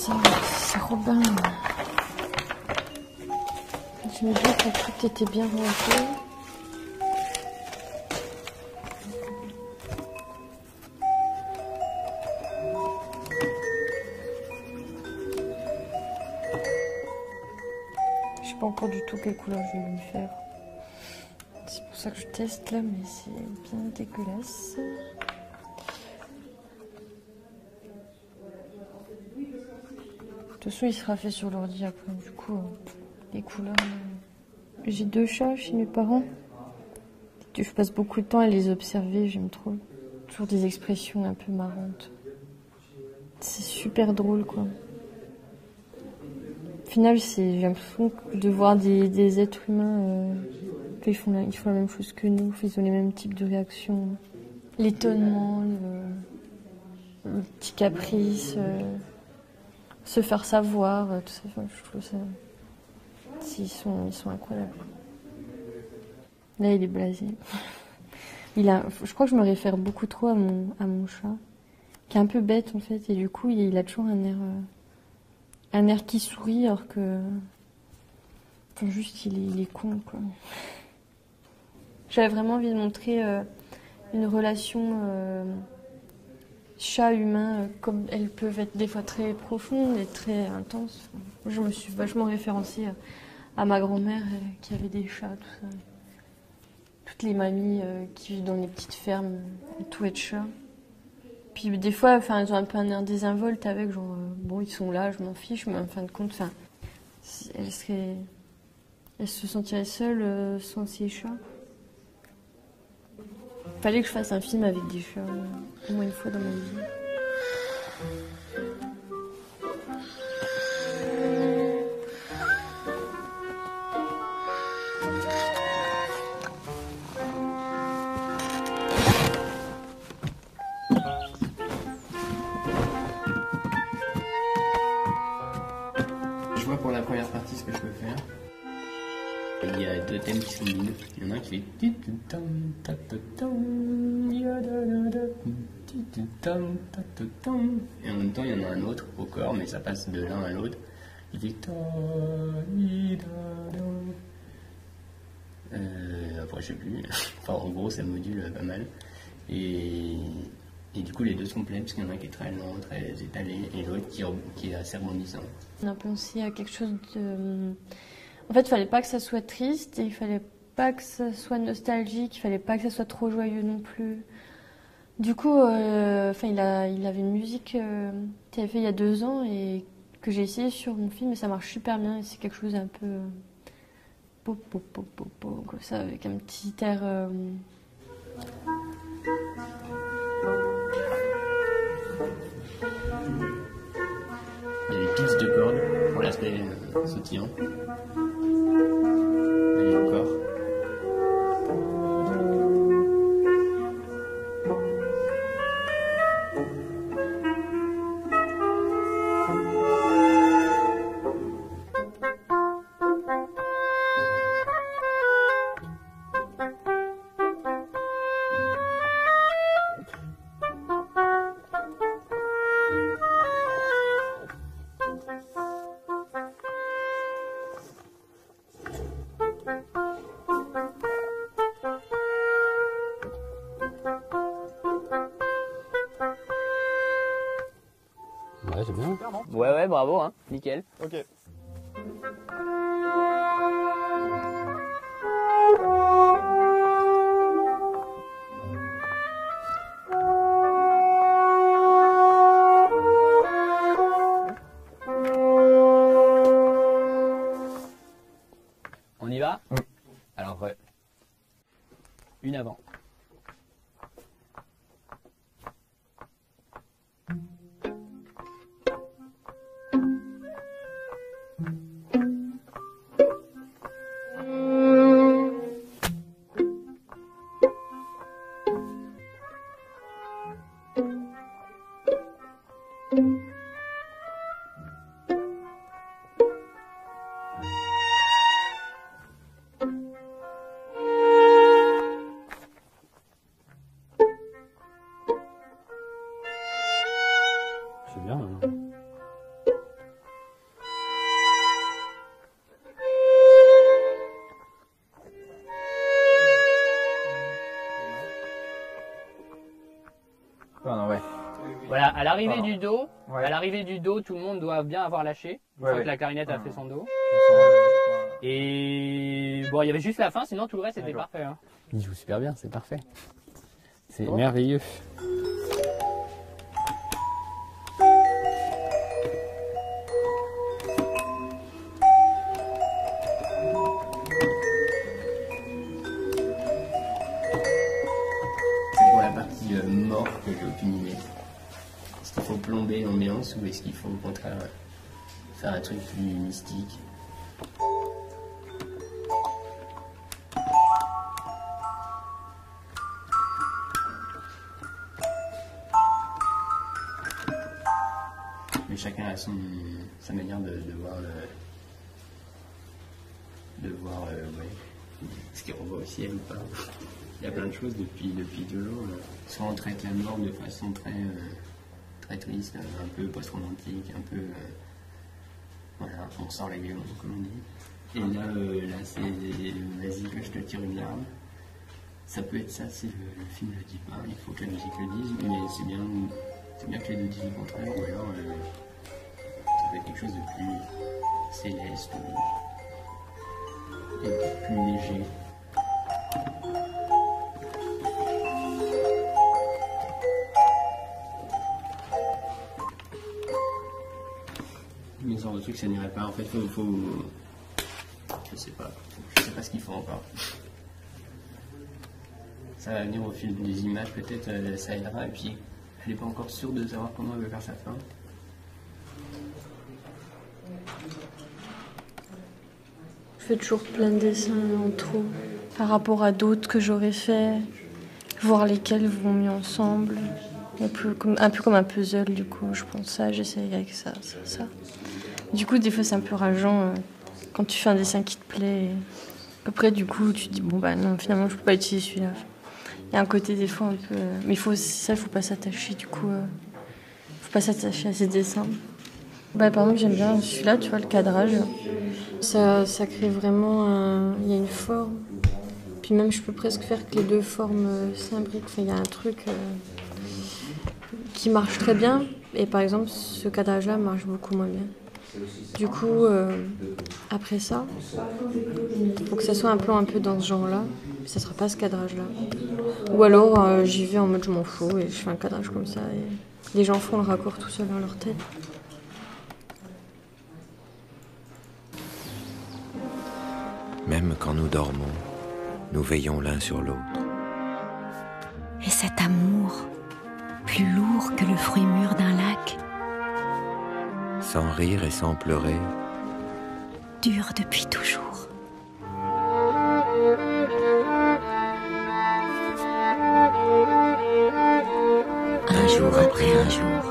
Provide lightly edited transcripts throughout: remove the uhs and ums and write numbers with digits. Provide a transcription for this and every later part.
c'est Robin. Je me dis que tout était bien rangé. Je sais pas encore du tout quelle couleur je vais lui faire. C'est pour ça que je teste là, mais c'est bien dégueulasse. De toute façon, il sera fait sur l'ordi après. Du coup, les couleurs. J'ai 2 chats chez mes parents. Je passe beaucoup de temps à les observer, j'aime trop. Toujours des expressions un peu marrantes. C'est super drôle, quoi. Au final, j'ai l'impression de voir des êtres humains. Ils font la même chose que nous, ils ont les mêmes types de réactions. L'étonnement, le petit caprice. Se faire savoir, tout ça, enfin, je trouve ça. Ils sont incroyables. Là, il est blasé. Je crois que je me réfère beaucoup trop à mon chat, qui est un peu bête en fait, et du coup, il a toujours un air qui sourit, alors que. Enfin, juste, il est con, quoi. J'avais vraiment envie de montrer une relation. Chat-humain, comme elles peuvent être des fois très profondes et très intenses. Je me suis vachement référencée à ma grand-mère qui avait des chats, tout ça. Toutes les mamies qui vivent dans les petites fermes, tout est de chat. Puis des fois, elles ont un peu un air désinvolte avec, genre, bon, ils sont là, je m'en fiche, mais en fin de compte, elles se sentiraient seules sans ces chats. Fallait que je fasse un film avec des chats, au moins une fois dans ma vie. Je vois pour la première partie ce que je peux faire. Il y a 2 thèmes qui sont mille. Il y en a un qui fait. Et en même temps, il y en a un autre au corps, mais ça passe de l'un à l'autre. Il fait. Après, je sais plus. Enfin, en gros, ça module pas mal. Et du coup, les deux sont pleins, parce qu'il y en a un qui est très lent, très étalé, et l'autre qui est assez rebondissant. On a pensé à quelque chose de. En fait, il fallait pas que ça soit triste, et il fallait pas que ça soit nostalgique, il fallait pas que ça soit trop joyeux non plus. Du coup, il avait une musique qu'il avait fait il y a 2 ans et que j'ai essayé sur mon film, et ça marche super bien. Et c'est quelque chose un peu comme ça, avec un petit air. Il y a des pics de cordes pour l'aspect sautillant. Et encore. Ouais, c'est bien. Ouais, bravo, hein, nickel. Ok. On y va? Alors, une avant. C'est bien. Hein. Pardon, ouais. Voilà, à l'arrivée Pardon. du dos, Ouais. à l'arrivée du dos, tout le monde doit bien avoir lâché. Une fois Ouais. que la clarinette a fait son dos. Ouais. Et bon, il y avait juste la fin, sinon tout le reste était D'accord. parfait. Hein. Il joue super bien, c'est parfait. C'est Bon. merveilleux. C'est pour la partie mort que j'ai aucune idée. Est-ce qu'il faut plomber l'ambiance ou est-ce qu'il faut au contraire faire un truc plus mystique? Mais chacun a sa manière de voir ouais, ce qu'il revoit au ciel ou pas. Il y a plein de choses depuis toujours. Soit on traite la mort de façon très triste, un peu post-romantique, un peu voilà, on sort la gueule comme on dit. Et là c'est vas-y que je te tire une larme. Ça peut être ça si le film ne le dit pas, il faut que la musique le dise, mais c'est bien que les deux disent le contraire, ou alors ça peut être quelque chose de plus céleste et de plus léger. Mais ce genre de truc ça n'irait pas, en fait je sais pas ce qu'il faut encore. Ça va venir au fil des images, peut-être ça aidera, et puis elle n'est pas encore sûre de savoir comment elle veut faire sa fin. Je fais toujours plein de dessins en trop par rapport à d'autres que j'aurais fait, voir lesquels vont mieux ensemble. Un peu comme un puzzle, du coup, je pense ça, j'essaye avec ça. Du coup, des fois, c'est un peu rageant quand tu fais un dessin qui te plaît. Après, du coup, tu te dis, bon, bah non, finalement, je peux pas utiliser celui-là. Il y a un côté, des fois, un peu. Mais il faut pas s'attacher, du coup. Faut pas s'attacher à ces dessins. Bah, par exemple, j'aime bien celui-là, tu vois, le cadrage. Ça crée vraiment il y a une forme. Puis même, je peux presque faire que les deux formes s'imbriquent. Enfin, il y a un truc qui marche très bien. Et par exemple, ce cadrage-là marche beaucoup moins bien. Du coup, après ça, il faut que ça soit un plan un peu dans ce genre-là. Ça sera pas ce cadrage-là. Ou alors, j'y vais en mode je m'en fous et je fais un cadrage comme ça. Et les gens font le raccord tout seul dans leur tête. Même quand nous dormons, nous veillons l'un sur l'autre. Et cet amour, plus lourd que le fruit mûr d'un lac, Sans rire et sans pleurer, dure depuis toujours. Un jour après un jour,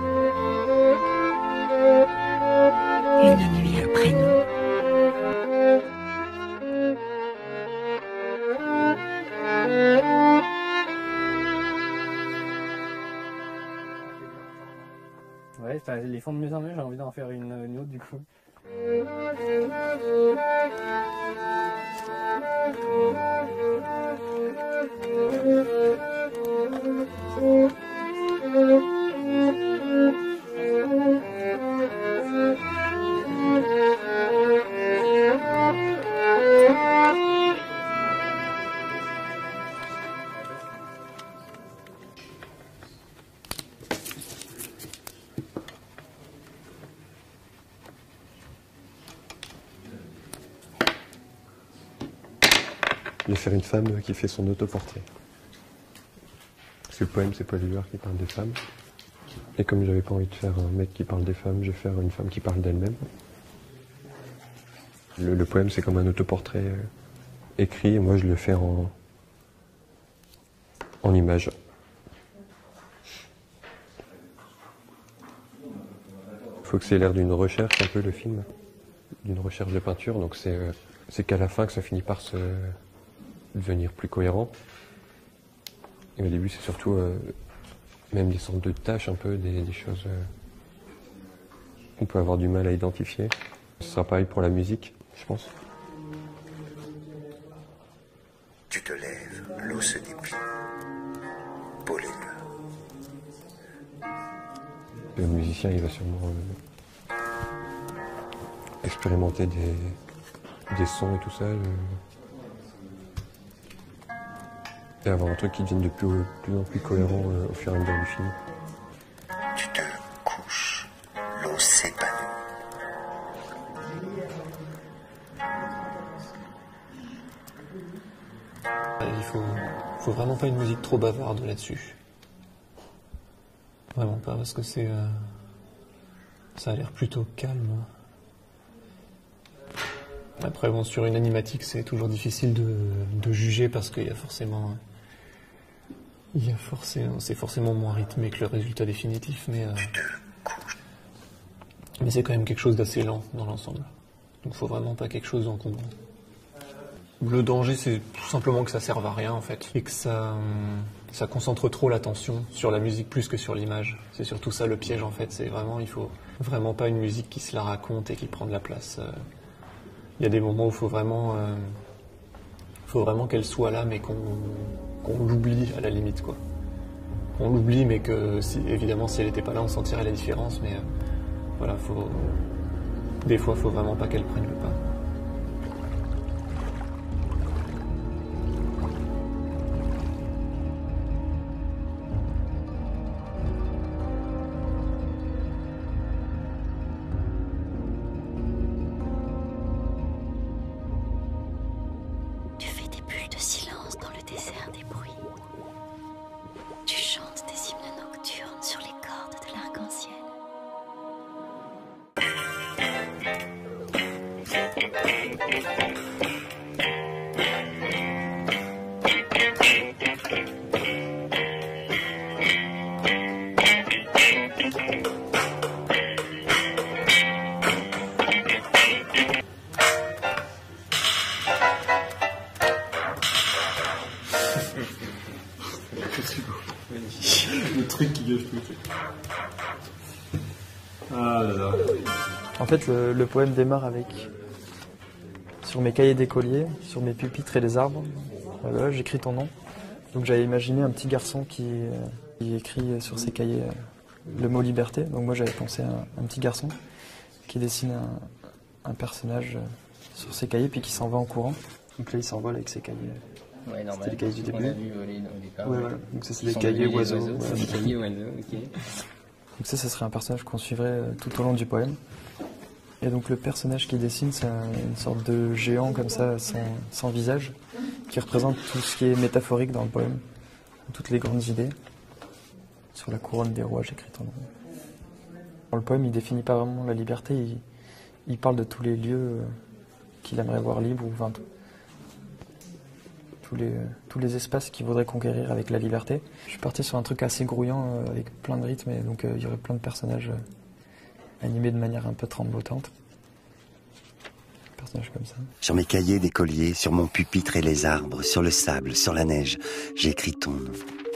une nuit après nous. Ouais, ils font de mieux en mieux, j'ai envie d'en faire une autre du coup. Je vais faire une femme qui fait son autoportrait. Parce que le poème, c'est Paul Éluard qui parle des femmes. Et comme j'avais pas envie de faire un mec qui parle des femmes, je vais faire une femme qui parle d'elle-même. Le poème, c'est comme un autoportrait écrit, et moi je le fais en images. Il faut que c'est l'air d'une recherche un peu, le film, d'une recherche de peinture, donc c'est qu'à la fin que ça finit par se devenir plus cohérent. Et au début, c'est surtout même des sortes de tâches, un peu, des choses qu'on peut avoir du mal à identifier. Ce sera pareil pour la musique, je pense. tu te lèves, l'eau se déplie. Paul Éluard. Le musicien, il va sûrement expérimenter des sons et tout ça. Et avoir un truc qui devienne de plus en plus cohérent au fur et à mesure du film. Tu te couches, l'eau s'épanouit. Il faut vraiment pas une musique trop bavarde là-dessus. Vraiment pas, parce que ça a l'air plutôt calme. Après, bon, sur une animatique, c'est toujours difficile de juger parce qu'il y a forcément... c'est forcément moins rythmé que le résultat définitif, mais c'est quand même quelque chose d'assez lent dans l'ensemble. Donc faut vraiment pas quelque chose d'encombrant. Le danger, c'est tout simplement que ça serve à rien, en fait, et que ça concentre trop l'attention sur la musique plus que sur l'image. C'est surtout ça le piège, en fait. C'est vraiment, il faut vraiment pas une musique qui se la raconte et qui prend de la place. Il y a des moments où il faut vraiment qu'elle soit là, mais qu'on l'oublie à la limite, quoi. On l'oublie, mais que évidemment, si elle n'était pas là, on sentirait la différence. Mais voilà, des fois, il faut vraiment pas qu'elle prenne le pas. Tu fais des bulles de silence dans le désert des bruits. Tu chantes des hymnes nocturnes sur les cordes de l'arc-en-ciel. Le truc qui gâche tout. Ah là là. En fait, le poème démarre avec sur mes cahiers d'écolier, sur mes pupitres et les arbres. Voilà, j'écris ton nom. Donc j'avais imaginé un petit garçon qui écrit sur ses cahiers le mot liberté. Donc moi j'avais pensé à un petit garçon qui dessine un personnage sur ses cahiers puis qui s'en va en courant. Donc là il s'envole avec ses cahiers. Ouais, normal. C'était les cahiers du début. On a vu voler au départ. Ouais, voilà. Donc ça c'est des cahiers oiseaux. Voilà. Des cahiers oiseaux, ok. Donc ça serait un personnage qu'on suivrait tout au long du poème. Et donc le personnage qui dessine, c'est une sorte de géant comme ça, sans visage, qui représente tout ce qui est métaphorique dans le poème, toutes les grandes idées. Sur la couronne des rois, j'écris ton nom. Dans le poème, il définit pas vraiment la liberté, il parle de tous les lieux qu'il aimerait voir libres, ou enfin, tous les espaces qu'il voudrait conquérir avec la liberté. Je suis parti sur un truc assez grouillant, avec plein de rythmes, et donc il y aurait plein de personnages animés de manière un peu tremblotante. Un personnage comme ça. Sur mes cahiers d'écolier, sur mon pupitre et les arbres, sur le sable, sur la neige, j'écris ton nom.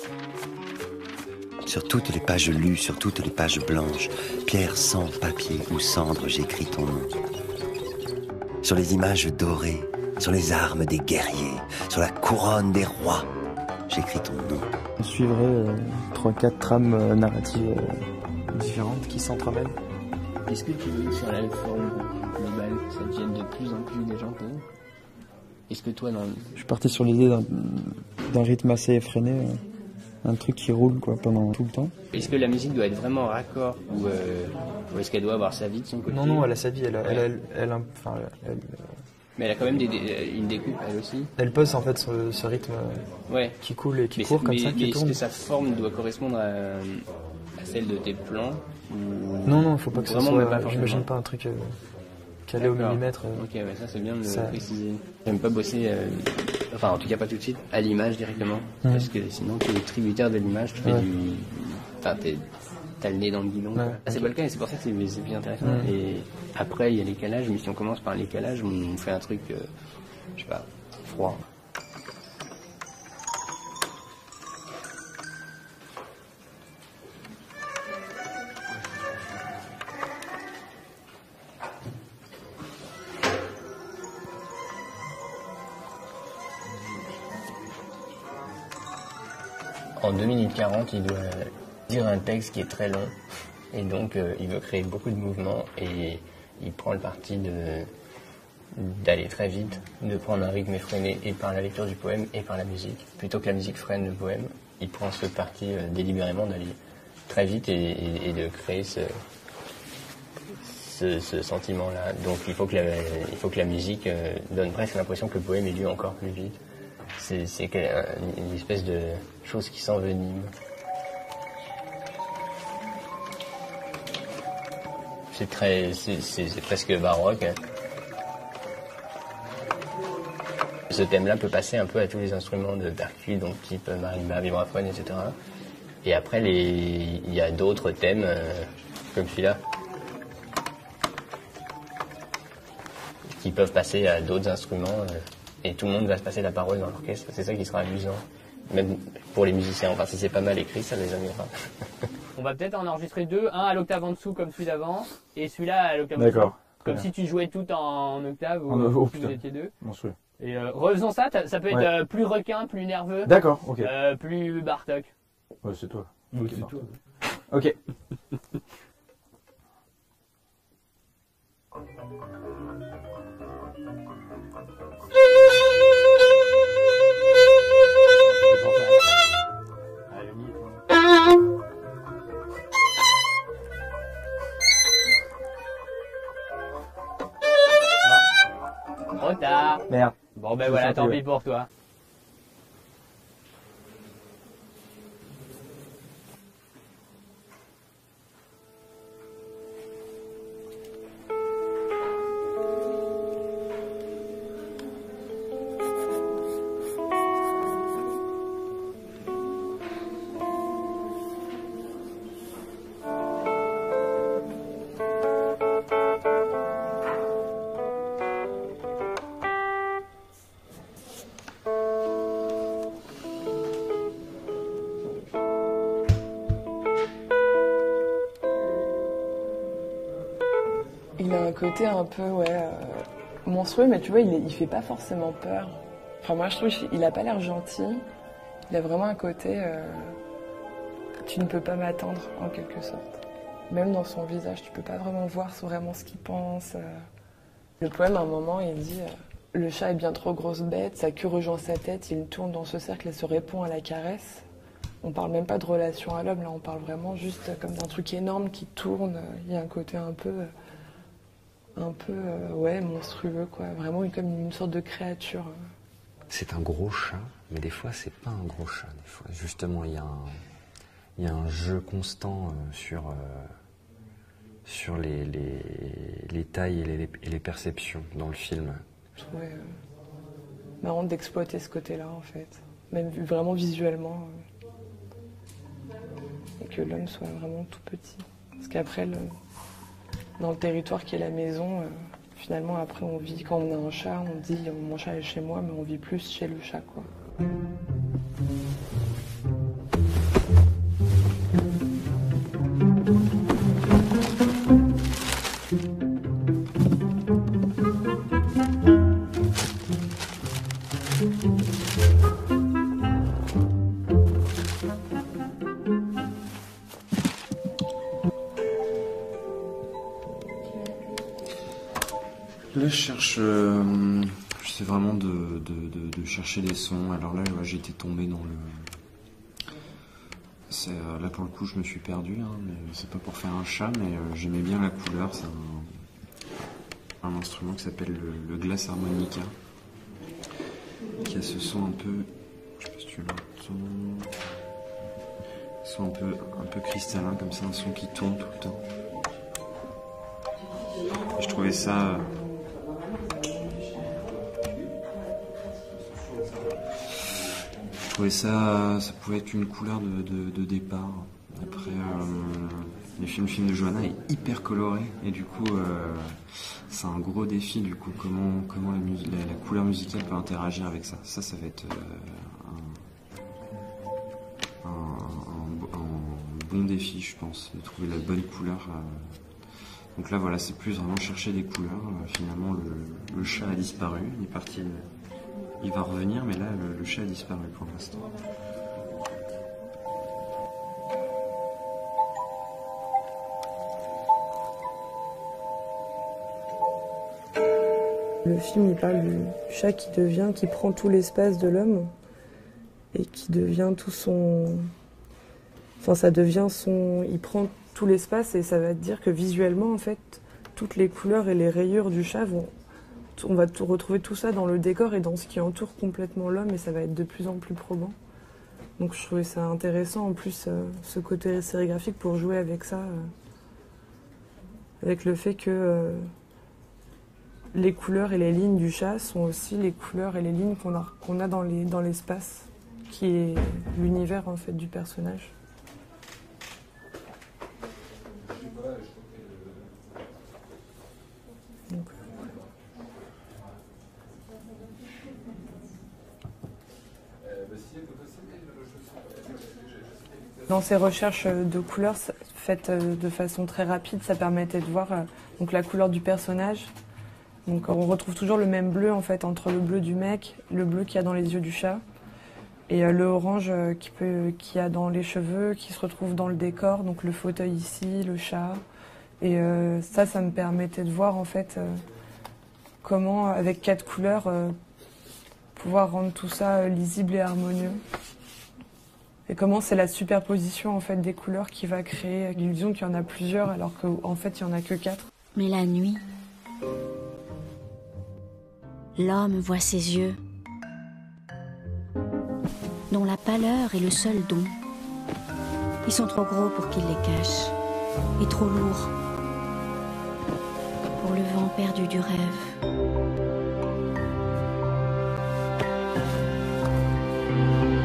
Sur toutes les pages lues, sur toutes les pages blanches, pierre, sang, papier ou cendre, j'écris ton nom. Sur les images dorées, sur les armes des guerriers, sur la couronne des rois, j'écris ton nom. On suivrait 3-4 trames narratives différentes qui s'entremêlent. Est-ce que tu veux que sur la forme globale, ça devienne de plus en plus déjanté? Est-ce que toi, Je suis parti sur l'idée d'un rythme assez effréné, un truc qui roule quoi, pendant tout le temps. Est-ce que la musique doit être vraiment raccord ou est-ce qu'elle doit avoir sa vie de son côté? Non, elle a sa vie, mais elle a quand même une découpe, elle aussi. Elle pose en fait ce rythme qui coule et qui court comme ça, qui tourne. Est-ce que sa forme doit correspondre à celle de tes plans Non, il faut pas que ça soit... J'imagine pas un truc calé au millimètre. Ok, ouais, ça c'est bien de le préciser. J'aime pas bosser, enfin en tout cas pas tout de suite, à l'image directement. Parce que sinon tu es tributaire de l'image, tu fais Enfin, t'as le nez dans le guidon. C'est pas le cas et c'est pour ça que c'est plus intéressant. Et après il y a l'écalage, mais si on commence par l'écalage, on fait un truc, je sais pas, froid. En 2 minutes 40, il doit dire un texte qui est très long. Et donc il veut créer beaucoup de mouvements et il prend le parti d'aller très vite, de prendre un rythme effréné et par la lecture du poème et par la musique. Plutôt que la musique freine le poème, il prend ce parti délibérément d'aller très vite et de créer ce sentiment-là. Donc il faut que la musique donne presque l'impression que le poème est lu encore plus vite. C'est une espèce de chose qui s'envenime. C'est presque baroque. Ce thème-là peut passer un peu à tous les instruments de percus, donc type marimba, vibraphone, etc. Et après, il y a d'autres thèmes comme celui-là qui peuvent passer à d'autres instruments et tout le monde va se passer la parole dans l'orchestre. C'est ça qui sera amusant. Même pour les musiciens, enfin si c'est pas mal écrit, ça les amusera. On va peut-être en enregistrer deux, un à l'octave en dessous comme celui d'avant, et celui-là à l'octave en dessous. D'accord. Comme si tu jouais tout en octave ou Oh, si vous étiez deux. Monstrueux. Et refaisons ça, ça peut être plus requin, plus nerveux. D'accord, ok. Plus Bartok. Ouais, c'est toi. Oui, Ok, c'est toi. Ok. Trop tard. Merde. Bon ben Je voilà, sens tant plus, pis pour toi. Il a un côté un peu monstrueux, mais tu vois, il fait pas forcément peur. Enfin, moi, je trouve qu'il a pas l'air gentil. Il a vraiment un côté... tu ne peux pas m'attendre, en quelque sorte. Même dans son visage, tu peux pas vraiment voir vraiment ce qu'il pense. Le poème, à un moment, il dit le chat est bien trop grosse bête, sa queue rejoint sa tête, il tourne dans ce cercle et se répond à la caresse. On parle même pas de relation à l'homme, là, on parle vraiment juste comme d'un truc énorme qui tourne. Il y a un côté un peu monstrueux, quoi. Vraiment comme une sorte de créature. C'est un gros chat, mais des fois, c'est pas un gros chat. Des fois, justement, il y a un jeu constant sur les tailles et les perceptions dans le film. Je trouvais marrant d'exploiter ce côté-là, en fait. Même vraiment visuellement. Et que l'homme soit vraiment tout petit. Parce qu'après, dans le territoire qui est la maison, finalement, après, on vit, quand on a un chat, on dit mon chat est chez moi, mais on vit plus chez le chat, quoi. Là, je cherche. J'essaie vraiment de chercher des sons. Alors là, ouais, j'étais tombé dans le. Là, pour le coup, je me suis perdu. Hein, mais c'est pas pour faire un chat, mais j'aimais bien la couleur. C'est un instrument qui s'appelle le glass harmonica, qui a ce son un peu. Je sais pas si tu l'entends. Son un peu cristallin, comme ça, un son qui tourne tout le temps. Et je trouvais ça. Je trouvais ça pouvait être une couleur de départ. Après, le film de Johanna est hyper coloré et du coup, c'est un gros défi. Du coup, comment la couleur musicale peut interagir avec ça. Ça va être un bon défi, je pense, de trouver la bonne couleur. Donc là, voilà, c'est plus vraiment chercher des couleurs. Finalement, le chat a disparu. Il est parti. Il va revenir, mais là, le chat a disparu pour l'instant. Le film, il parle du chat qui prend tout l'espace de l'homme et qui devient tout son... Enfin, ça devient son... Il prend tout l'espace et ça va dire que visuellement, en fait, toutes les couleurs et les rayures du chat vont... On va retrouver tout ça dans le décor et dans ce qui entoure complètement l'homme et ça va être de plus en plus probant. Donc je trouvais ça intéressant en plus, ce côté sérigraphique pour jouer avec ça, avec le fait que les couleurs et les lignes du chat sont aussi les couleurs et les lignes qu'on a dans l'espace, qui est l'univers en fait du personnage. Donc, dans ces recherches de couleurs faites de façon très rapide, ça permettait de voir donc la couleur du personnage. Donc on retrouve toujours le même bleu en fait entre le bleu du mec, le bleu qu'il y a dans les yeux du chat et le orange qu'il y a dans les cheveux, qui se retrouve dans le décor, donc le fauteuil ici, le chat. Et ça me permettait de voir en fait comment avec 4 couleurs pouvoir rendre tout ça lisible et harmonieux. Et comment c'est la superposition en fait des couleurs qui va créer l'illusion qu'il y en a plusieurs alors qu'en fait il n'y en a que 4. Mais la nuit, l'homme voit ses yeux, dont la pâleur est le seul don. Ils sont trop gros pour qu'il les cache, et trop lourds pour le vent perdu du rêve.